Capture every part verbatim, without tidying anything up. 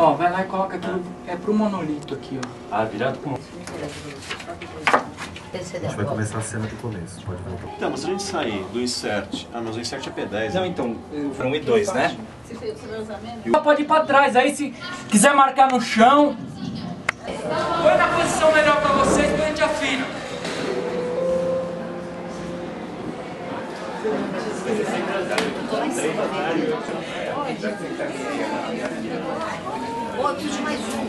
ó, vai lá e coloca aquilo, é pro monolito aqui, ó. Ah, virado com... A gente vai começar a cena do começo, pode voltar. Então, mas se a gente sair do insert... Ah, mas o insert é P dez. Não, então, um e dois, né? Pode ir pra trás, aí se quiser marcar no chão... Põe na posição melhor pra vocês, que a gente afina. Ó, eu preciso de mais um.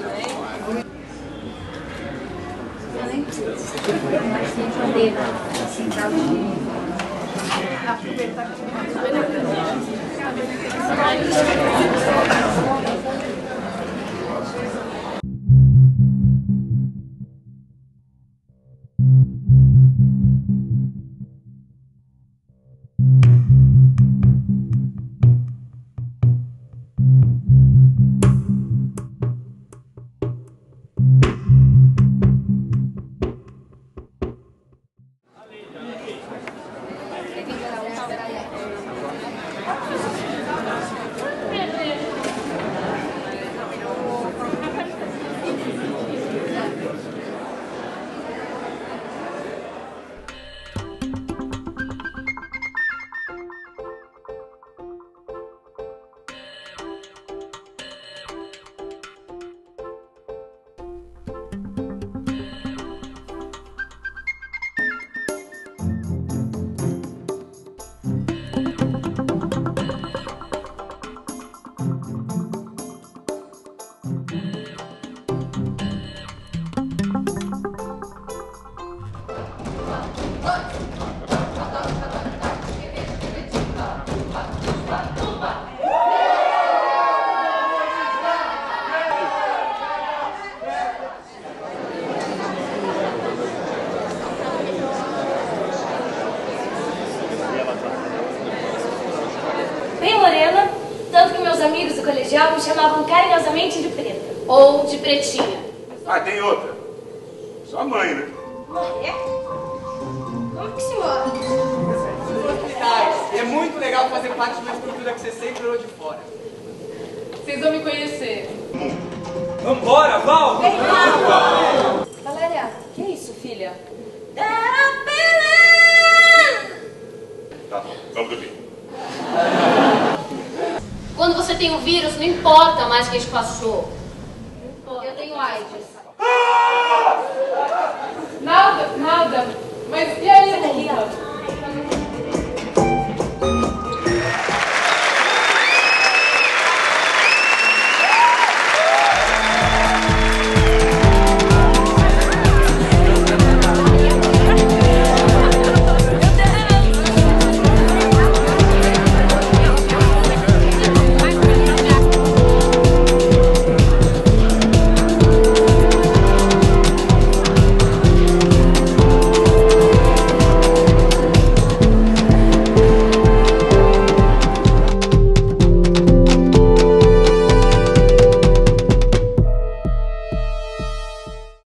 Bem morena, tanto que meus amigos do colegial me chamavam carinhosamente de preta. Ou de pretinha. Ah, tem outra. Sua mãe, né? É? Como que se mora? É muito legal fazer parte de uma estrutura que você sempre olhou de fora. Vocês vão me conhecer. Vambora, Val! Vem, Val! Valéria, que é isso, filha? Tá bom, vamos dormir. Quando você tem o vírus, não importa mais quem te passou. Eu tenho AIDS. Ah!